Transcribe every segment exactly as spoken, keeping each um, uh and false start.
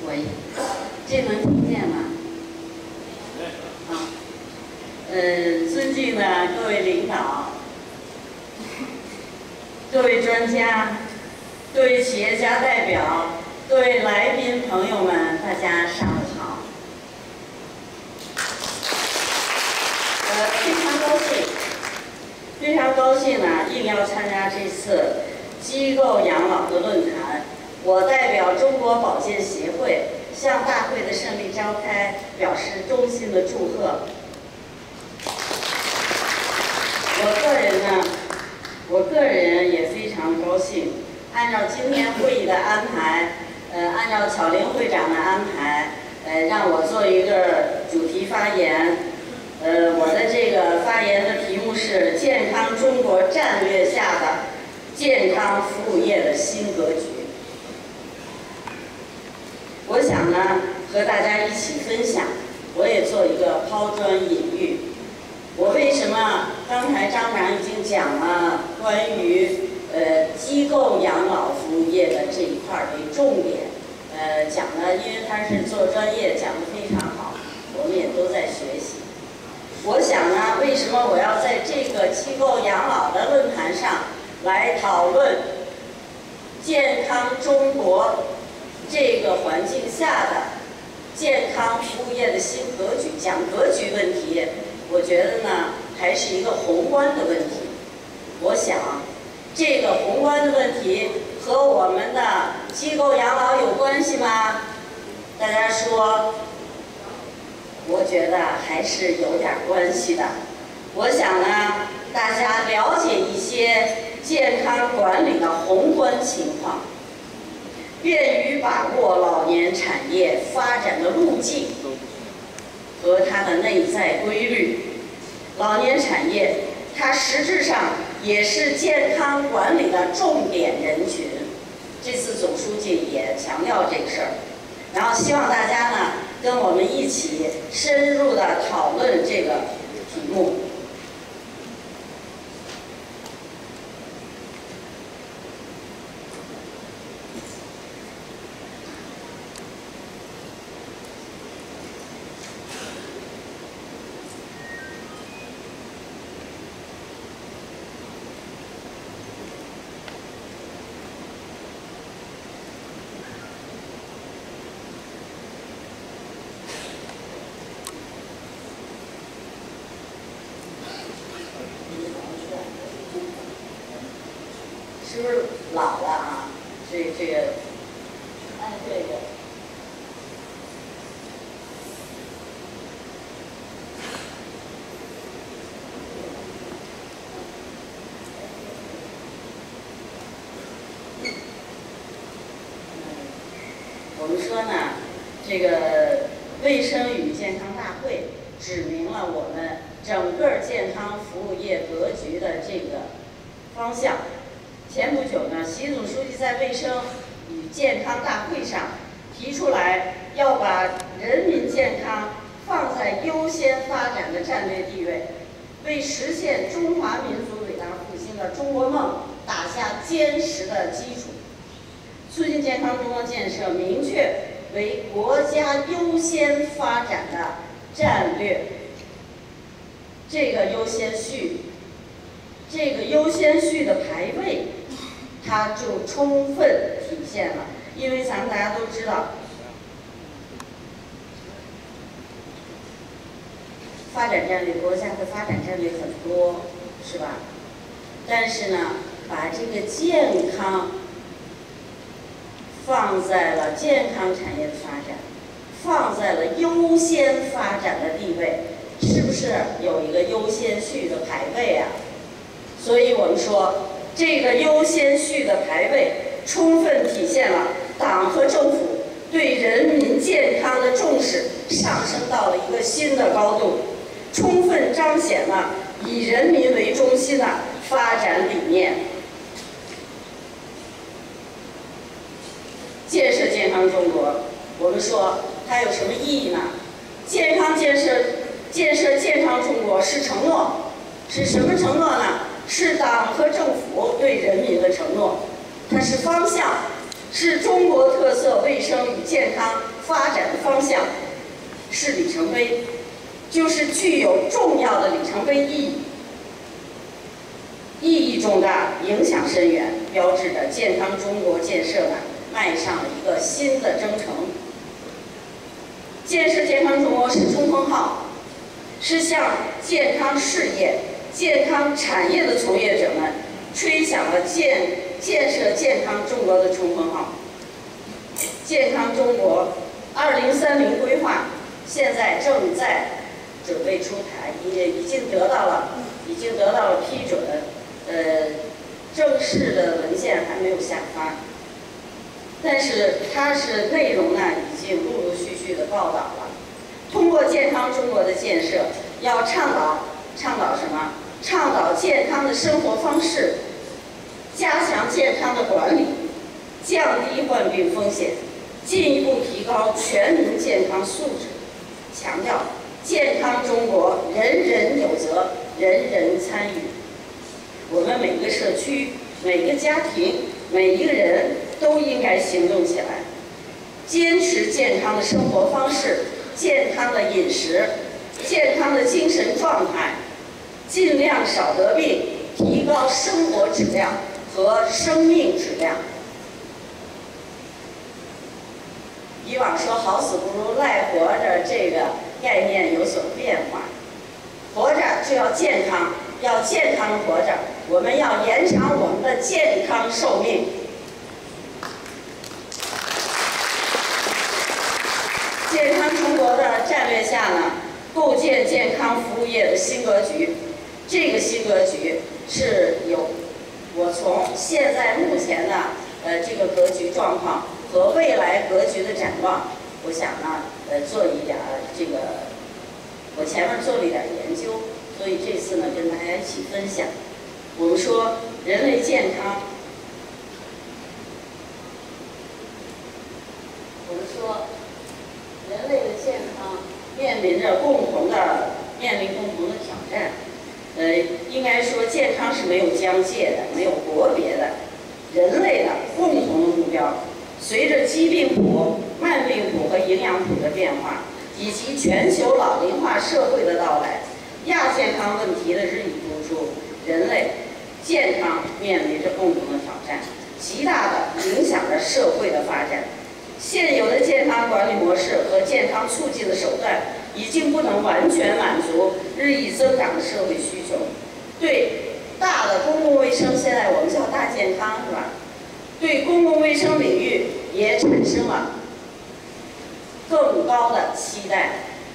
喂，这能听见吗？啊，呃，尊敬的各位领导、各位专家、各位企业家代表、各位来宾朋友们，大家上午好。呃，非常高兴，非常高兴呢，应邀参加这次机构养老的论坛。我代表中国保健协会向大会的胜利召开表示衷心的祝贺。我个人呢，我个人也非常高兴，按照今天会议的安排，呃，按照巧玲会长的安排，呃，让我做一个主题发言。呃，我的这个发言的题目是“健康中国战略下的健康服务业的新格局”。我想呢，和大家一起分享，我也做一个抛砖引玉。我为什么刚才张长已经讲了关于呃机构养老服务业的这一块为重点，呃讲的，因为他是做专业，讲得非常好，我们也都在学习。我想呢，为什么我要在这个机构养老的论坛上来讨论健康中国这个环境下的健康服务业的新格局，讲格局问题，我觉得呢还是一个宏观的问题。我想这个宏观的问题和我们的机构养老有关系吗？大家说，我觉得还是有点关系的。我想呢，大家了解一些健康管理的宏观情况，便于把握老年产业发展的路径和它的内在规律。老年产业它实质上也是健康管理的重点人群，这次总书记也强调这个事儿，然后希望大家呢跟我们一起深入的讨论这个题目。是不是老了啊？这这个，哎，对对。我们说呢，这个卫生与健康大会指明了我们整个健康服务业格局的这个方向。前不久呢，习总书记在卫生与健康大会上提出来，要把人民健康放在优先发展的战略地位，为实现中华民族伟大复兴的中国梦打下坚实的基础。促进健康中国建设明确为国家优先发展的战略。这个优先序，这个优先序的排位，它就充分体现了。因为咱们大家都知道，发展战略，国家的发展战略很多，是吧？但是呢，把这个健康放在了健康产业的发展，放在了优先发展的地位，是不是有一个优先序的排位啊？所以我们说，这个优先序的排位充分体现了党和政府对人民健康的重视上升到了一个新的高度，充分彰显了以人民为中心的发展理念。建设健康中国，我们说它有什么意义呢？健康建设，建设健康中国是承诺，是什么承诺呢？是党和政府对人民的承诺，它是方向，是中国特色卫生与健康发展的方向，是里程碑，就是具有重要的里程碑意义，意义重大，影响深远，标志着健康中国建设呢迈上了一个新的征程。建设健康中国是冲锋号，是向健康事业、健康产业的从业者们吹响了建建设健康中国的冲锋号。健康中国二零三零规划现在正在准备出台，也已经得到了已经得到了批准，呃，正式的文件还没有下发，但是它是内容呢已经陆陆续续的报道了。通过健康中国的建设，要倡导倡导什么？倡导健康的生活方式，加强健康的管理，降低患病风险，进一步提高全民健康素质。强调健康中国人人有责，人人参与。我们每个社区、每个家庭、每一个人都应该行动起来，坚持健康的生活方式、健康的饮食、健康的精神状态，尽量少得病，提高生活质量和生命质量。以往说好死不如赖活着这个概念有所变化，活着就要健康，要健康活着，我们要延长我们的健康寿命。健康中国的战略下呢，构建健康服务业的新格局。这个新格局是有我从现在目前的呃这个格局状况和未来格局的展望，我想呢呃做一点这个，我前面做了一点研究，所以这次呢跟大家一起分享。我们说人类健康，我们说人类的健康面临着共同的面临共同的挑战。呃，应该说健康是没有疆界的，没有国别的，人类的共同的目标。随着疾病谱、慢病谱和营养谱的变化，以及全球老龄化社会的到来，亚健康问题的日益突出，人类健康面临着共同的挑战，极大的影响着社会的发展。现有的健康管理模式和健康促进的手段已经不能完全满足日益增长的社会需求。对大的公共卫生，现在我们叫大健康，是吧？对公共卫生领域也产生了更高的期待。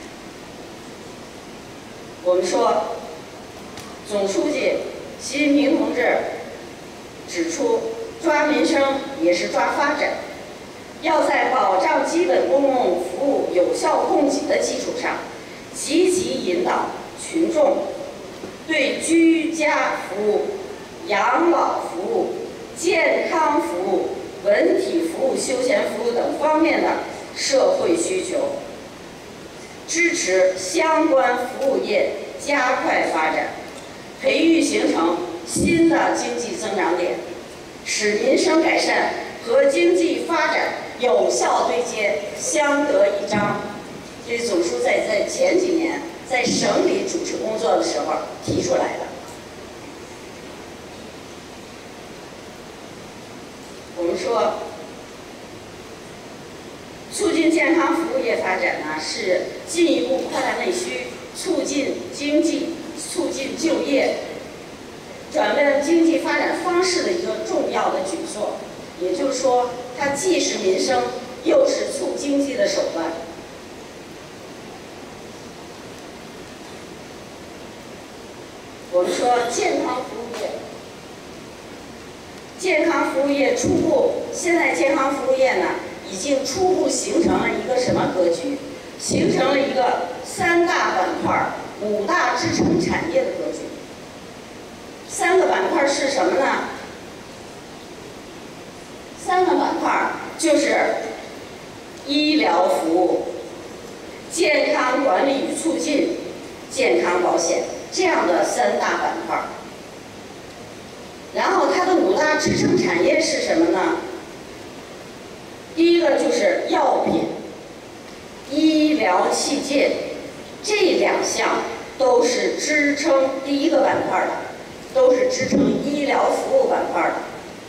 我们说，总书记习近平同志指出，抓民生也是抓发展。要在保障基本公共服务有效供给的基础上，积极引导群众对居家服务、养老服务、健康服务、文体服务、休闲服务等方面的社会需求，支持相关服务业加快发展，培育形成新的经济增长点，使民生改善和经济发展有效对接，相得益彰。这是总书在在前几年在省里主持工作的时候提出来的。我们说，促进健康服务业发展呢，是进一步扩大内需，促进经济、促进就业，转变经济发展方式的一个重要的举措。也就是说，它既是民生，又是促经济的手段。我们说健康服务业，健康服务业初步，现在健康服务业呢，已经初步形成了一个什么格局？形成了一个三大板块、五大支撑产业的格局。三个板块是什么呢？三个板块就是医疗服务、健康管理与促进、健康保险这样的三大板块。然后它的五大支撑产业是什么呢？第一个就是药疗器械这两项都是支撑第一个板块的，都是支撑医疗服务板块的。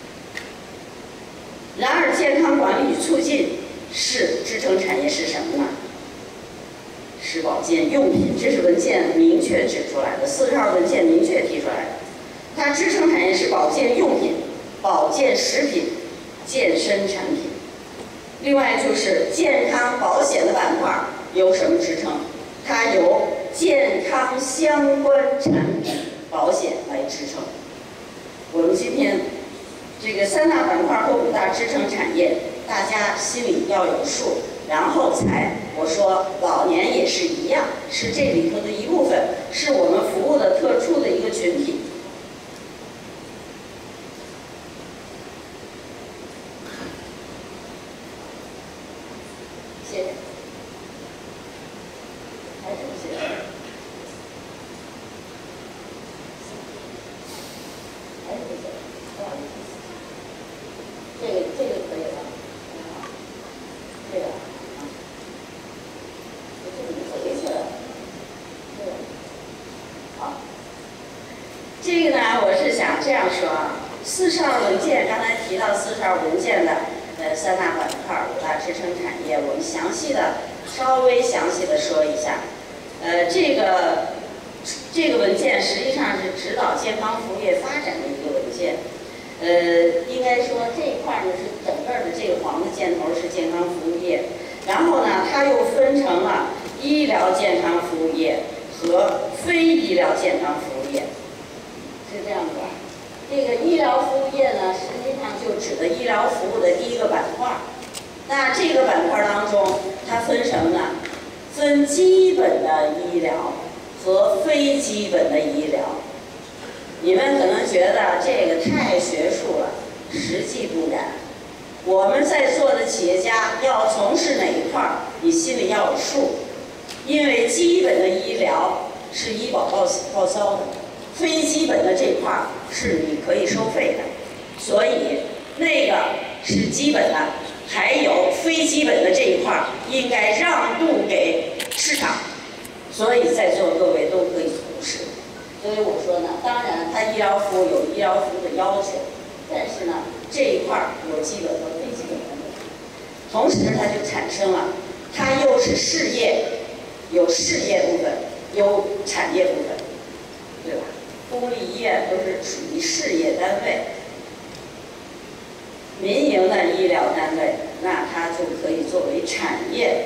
然而，健康管理与促进是支撑产业是什么呢？是保健用品，这是文件明确指出来的，四十号文件明确提出来的。它支撑产业是保健用品、保健食品、健身产品。另外就是健康保险的板块由什么支撑？它由健康相关产品保险来支撑。我们今天这个三大板块或五大支撑产业，大家心里要有数，然后才我说老年也是一样，是这里头的一部分，是我们服务的特殊的一个群体。谢谢。还有什么谢谢？还有什么谢谢？不好意思。这个这个可以了，这个啊，这怎么回去了？这个好，这个呢，我是想这样说啊，四十号文件刚才提到四十号文件的呃三大板块五大支撑产业，我们详细的稍微详细的说一下，呃，这个这个文件实际上是指导健康服务业发展的一个文件。呃，应该说这一块呢是整个的这个黄的箭头是健康服务业，然后呢，它又分成了医疗健康服务业和非医疗健康服务业，是这样的吧？这个医疗服务业呢，实际上就指的医疗服务的第一个板块。那这个板块当中，它分什么呢？分基本的医疗和非基本的医疗。你们可能觉得这个太学术了，实际不然。我们在座的企业家要从事哪一块儿，你心里要有数。因为基本的医疗是医保报报销的，非基本的这块儿是你可以收费的，所以那个是基本的，还有非基本的这一块儿应该让渡给市场。所以在座各位都可以从事。所以我说呢，当然它医疗服务有医疗服务的要求，但是呢这一块儿有基本和非基本的问题，同时它就产生了，它又是事业，有事业部分，有产业部分，对吧？公立医院都是属于事业单位，民营的医疗单位，那它就可以作为产业。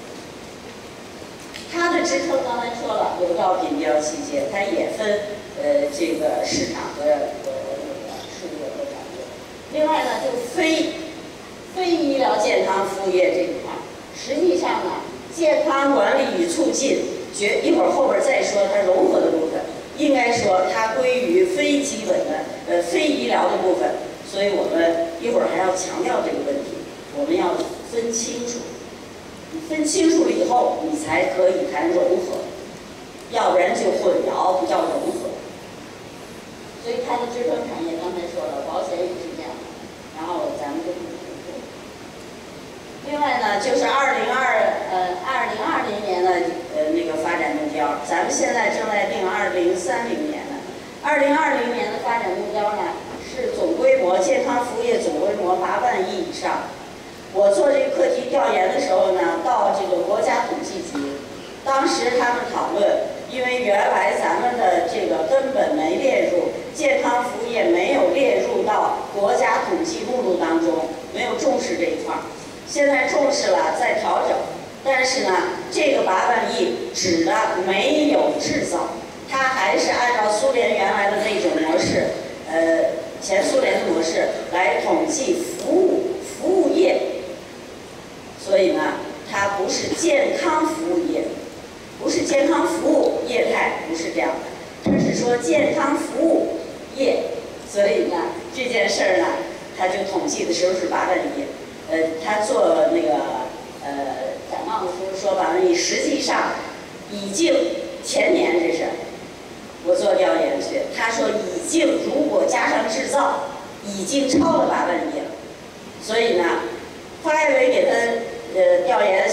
它的支撑刚才说了，有药品、医疗器械，它也分呃这个市场和呃那个事业和产业。另外呢，就非非医疗健康服务业这一块，实际上呢，健康管理与促进，绝一会儿后边再说它融合的部分，应该说它归于非基本的呃非医疗的部分。所以我们一会儿还要强调这个问题，我们要分清楚。你分清楚了以后，你才可以谈融合，要不然就混淆，不叫融合。所以它的支撑产业刚才说了，保险也是这样的，然后咱们就不重复。另外呢，就是二零二呃二零二零年的呃那个发展目标，咱们现在正在定二零三零年的。二零二零年的发展目标呢，是总规模健康服务业总规模八万亿以上。我做这个课题调研的时候呢，到这个国家统计局，当时他们讨论，因为原来咱们的这个根本没列入健康服务业，没有列入到国家统计目录当中，没有重视这一块儿。现在重视了，在调整。但是呢，这个八万亿指的没有制造，它还是按照苏联原来的那种模式，呃，前苏联的模式来统计服务服务业。所以呢，它不是健康服务业，不是健康服务业态，不是这样的，它是说健康服务业。所以呢，这件事儿呢，它就统计的时候是八万亿，呃，他做那个呃展望的时候说八万亿，实际上已经前年这是我做调研去，他说已经如果加上制造，已经超了八万亿了。所以呢，发改委给他呃调研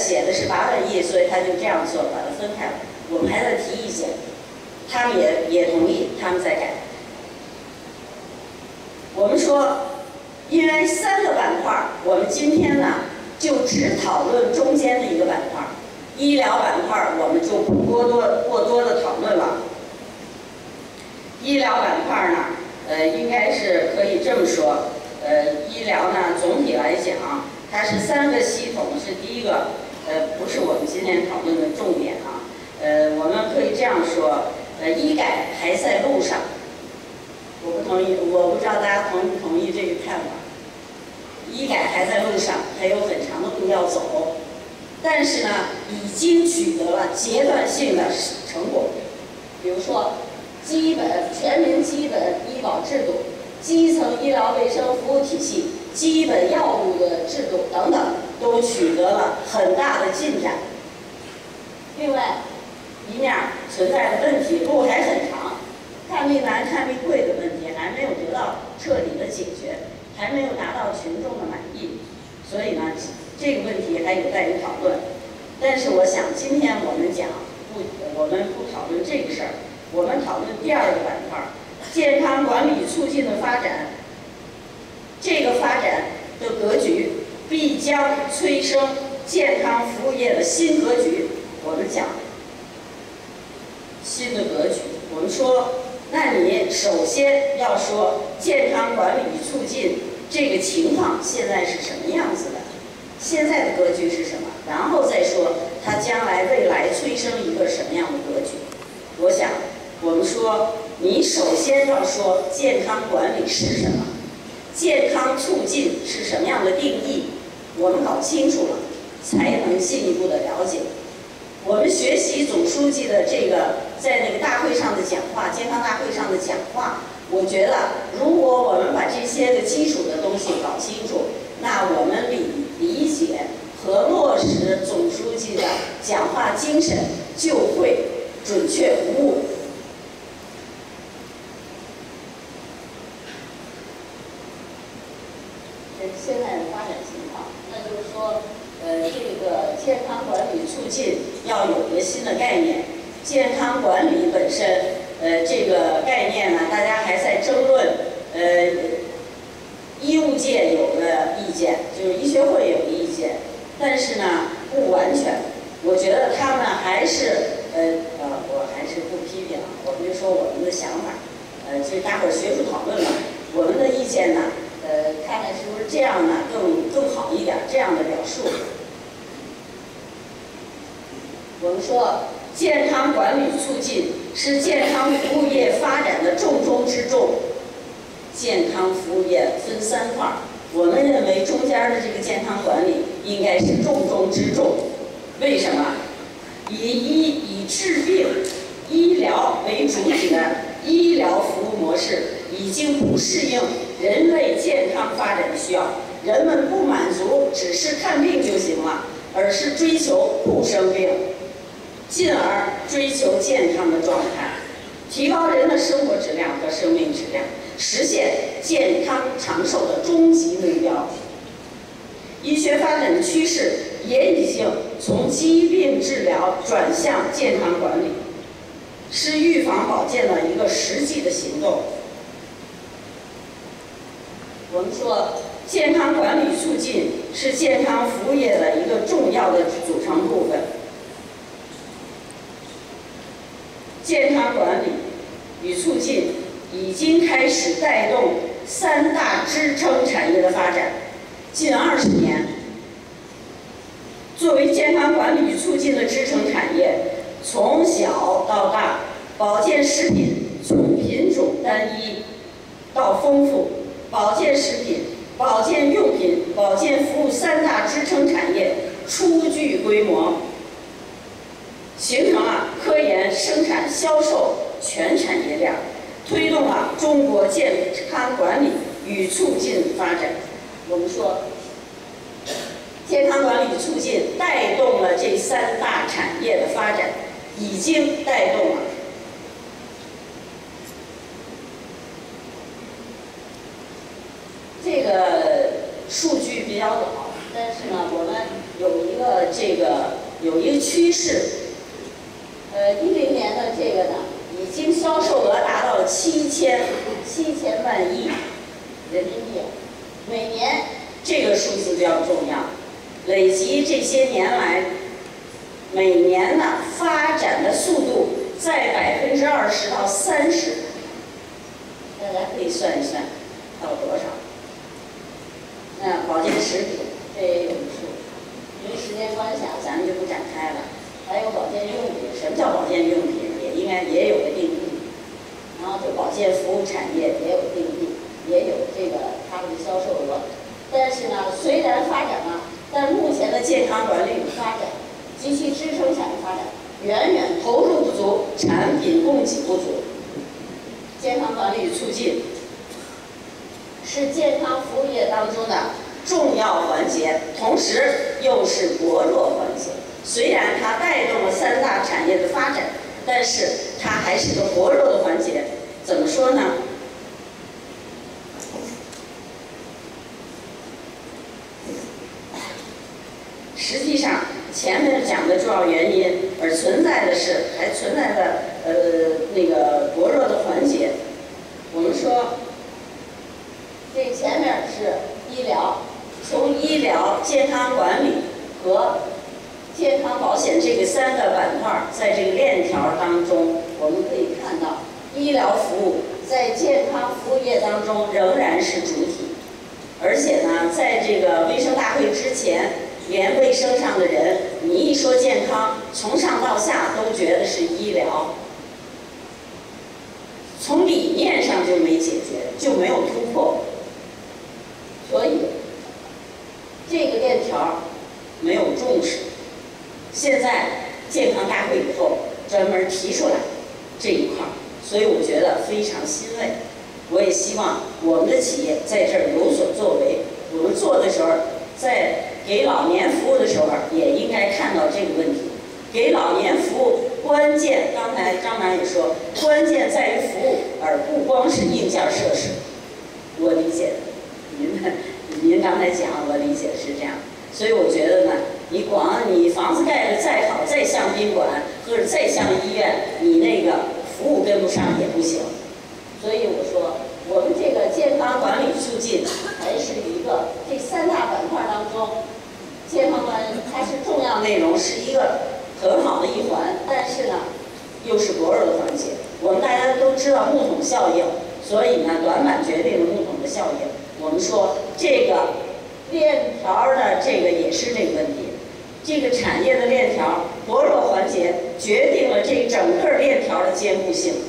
写的是八万亿，所以他就这样做，把它分开了。我们还在提意见，他们也也同意，他们在改。我们说，因为三个板块，我们今天呢就只讨论中间的一个板块，医疗板块我们就不过多过多的讨论了。医疗板块呢，呃，应该是可以这么说，呃，医疗呢总体来讲，它是三个系统，是第一个，呃，不是我们今天讨论的重点啊，呃，我们可以这样说，呃，医改还在路上。我不同意，我不知道大家同不同意这个看法。医改还在路上，还有很长的路要走，但是呢，已经取得了阶段性的成果。比如说，基本全民基本医保制度、基层医疗卫生服务体系、基本药物的制度等等，都取得了很大的进展。另外，一面存在的问题路还很长。看病难、看病贵的问题还没有得到彻底的解决，还没有达到群众的满意，所以呢，这个问题还有待于讨论。但是我想，今天我们讲不，我们不讨论这个事儿，我们讨论第二个板块，健康管理促进的发展。这个发展的格局必将催生健康服务业的新格局。我们讲新的格局，我们说。那你首先要说健康管理与促进这个情况现在是什么样子的，现在的格局是什么，然后再说它将来未来催生一个什么样的格局。我想我们说你首先要说健康管理是什么，健康促进是什么样的定义，我们搞清楚了才能进一步的了解。我们学习总书记的这个在那个大会上的讲话，健康大会上的讲话，我觉得如果我们把这些个基础的东西搞清楚，那我们理理解和落实总书记的讲话精神就会准确无误。这是现在的发展情况，那就是说。呃，这个健康管理促进要有一个新的概念。健康管理本身，呃，这个概念呢，大家还在争论。呃，医务界有个意见，就是医学会有意见，但是呢，不完全。我觉得他们还是，呃呃，我还是不批评，我们就说我们的想法。呃，这大伙儿学术讨论嘛，我们的意见呢。呃，看看是不是这样呢，更更好一点，这样的表述。我们说，健康管理促进是健康服务业发展的重中之重。健康服务业分三块，我们认为中间的这个健康管理应该是重中之重。为什么？以医以治病、医疗为主体的医疗服务模式已经不适应人类健康发展的需要，人们不满足只是看病就行了，而是追求不生病，进而追求健康的状态，提高人的生活质量和生命质量，实现健康长寿的终极目标。医学发展的趋势也已经从疾病治疗转向健康管理，是预防保健的一个实际的行动。我们说，健康管理促进是健康服务业的一个重要的组成部分。健康管理与促进已经开始带动三大支撑产业的发展。近二十年，作为健康管理与促进的支撑产业，从小到大，保健食品从品种单一到丰富。保健食品、保健用品、保健服务三大支撑产业初具规模，形成了科研、生产、销售全产业链，推动了中国健康管理与促进发展。我们说，健康管理与促进带动了这三大产业的发展，已经带动了。这个数据比较老，但是呢，我们有一个个这个有一个趋势，呃，一零年的这个呢，已经销售额达到了七千七千万亿人民币，每年这个数字比较重要，累积这些年来，每年的发展的速度在百分之二十到三十，大家可以算一算到多少。那保健食品这也有数，因为时间关系啊，咱们就不展开了。还有保健用品，什么叫保健用品？也应该也有个定义。然后就保健服务产业也有定义，也有这个它们的销售额。但是呢，虽然发展了，但目前的健康管理与发展及其支撑产业发展远远投入不足，产品供给不足。健康管理与促进是健康服务业当中的重要环节，同时又是薄弱环节。虽然它带动了三大产业的发展，但是它还是个薄弱的环节。怎么说呢？实际上，前面讲的重要原因，而存在的是还存在的呃那个薄弱的环节。我们说，这前面是医疗，从医疗、健康管理和健康保险这个三个板块，在这个链条当中，我们可以看到，医疗服务在健康服务业当中仍然是主体，而且呢，在这个卫生大会之前，连卫生上的人，你一说健康，从上到下都觉得是医疗，从理念上就没解决，就没有突破，所以这个链条没有重视。现在健康大会以后专门提出来这一块，所以我觉得非常欣慰。我也希望我们的企业在这儿有所作为。我们做的时候，在给老年服务的时候，也应该看到这个问题。给老年服务关键，刚才张楠也说，关键在于服务，而不光是硬件设施。我理解的，您您刚才讲，我理解是这样。所以我觉得呢，你光你房子盖得再好，再像宾馆或者再像医院，你那个服务跟不上也不行。所以我说，我们这个健康管理促进还是一个这三大板块当中，健康管理它是重要内容，是一个很好的一环，但是呢，又是薄弱的环节。我们大家都知道木桶效应，所以呢，短板决定了木桶的效应。我们说这个链条的这个也是这个问题，这个产业的链条薄弱环节决定了这整个链条的坚固性。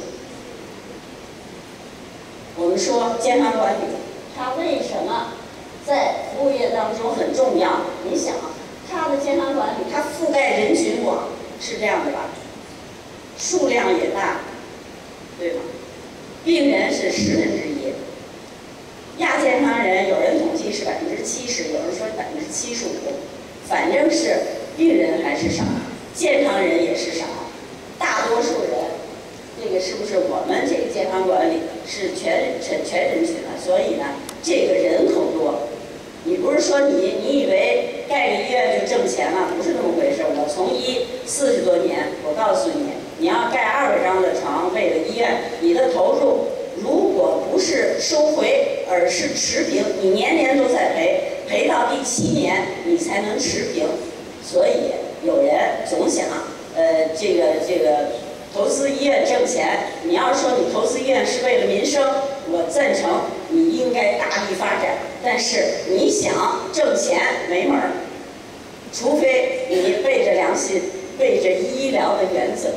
我们说健康管理，它为什么在服务业当中很重要？你想，它的健康管理，它覆盖人群广，是这样的吧？数量也大，对吗？病人是十分之一，亚健康人有人统计是百分之七十，有人说百分之七十五，反正是病人还是少，健康人也是少，大多数人。这个是不是我们这个健康管理是全全全人群的？所以呢，这个人口多，你不是说你你以为盖个医院就挣钱了，不是那么回事。我从医四十多年，我告诉你，你要盖二百张的床，为了医院，你的投入如果不是收回，而是持平，你年年都在赔，赔到第七年你才能持平。所以有人总想，呃，这个这个。投资医院挣钱，你要说你投资医院是为了民生，我赞成你应该大力发展。但是你想挣钱没门儿，除非你背着良心，背着医疗的原则。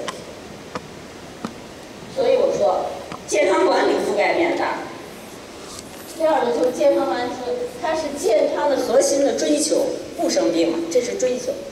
所以我说，健康管理覆盖面大。第二个就是健康管理，它是健康的核心的追求，不生病，这是追求。